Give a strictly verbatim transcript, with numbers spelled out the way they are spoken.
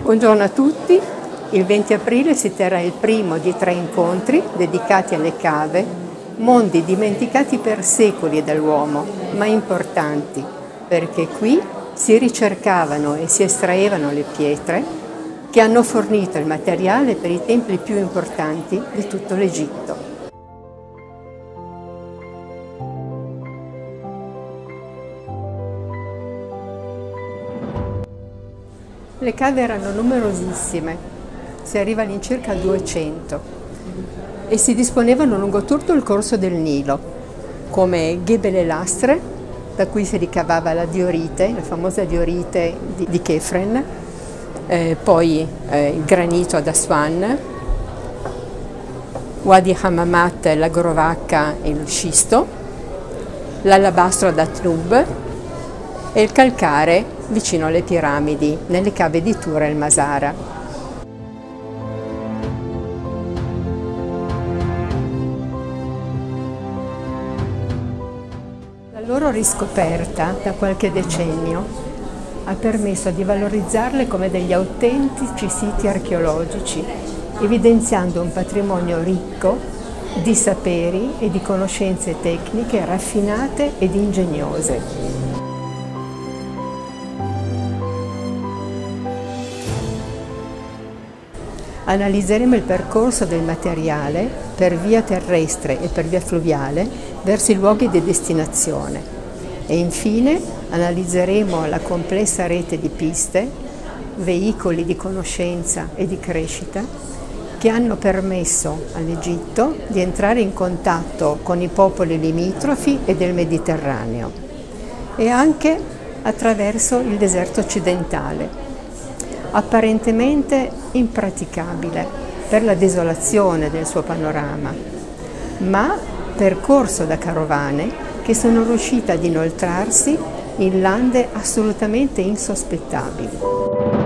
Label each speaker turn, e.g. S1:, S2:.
S1: Buongiorno a tutti. Il venti aprile si terrà il primo di tre incontri dedicati alle cave, mondi dimenticati per secoli dall'uomo, ma importanti, perché qui si ricercavano e si estraevano le pietre che hanno fornito il materiale per i templi più importanti di tutto l'Egitto. Le cave erano numerosissime, si arriva all'incirca a duecento, e si disponevano lungo tutto il corso del Nilo, come Ghebel Lastre, da cui si ricavava la diorite, la famosa diorite di, di Chefren, eh, poi eh, il granito ad Aswan, Wadi Hammamat, la Grovacca e il scisto, l'alabastro ad Atnub e il calcare vicino alle piramidi, nelle cave di Tura e il Masara. La loro riscoperta da qualche decennio ha permesso di valorizzarle come degli autentici siti archeologici, evidenziando un patrimonio ricco di saperi e di conoscenze tecniche raffinate ed ingegnose. Analizzeremo il percorso del materiale per via terrestre e per via fluviale verso i luoghi di destinazione e infine analizzeremo la complessa rete di piste, veicoli di conoscenza e di crescita che hanno permesso all'Egitto di entrare in contatto con i popoli limitrofi e del Mediterraneo e anche attraverso il deserto occidentale, apparentemente impraticabile per la desolazione del suo panorama, ma percorso da carovane che sono riuscite ad inoltrarsi in lande assolutamente insospettabili.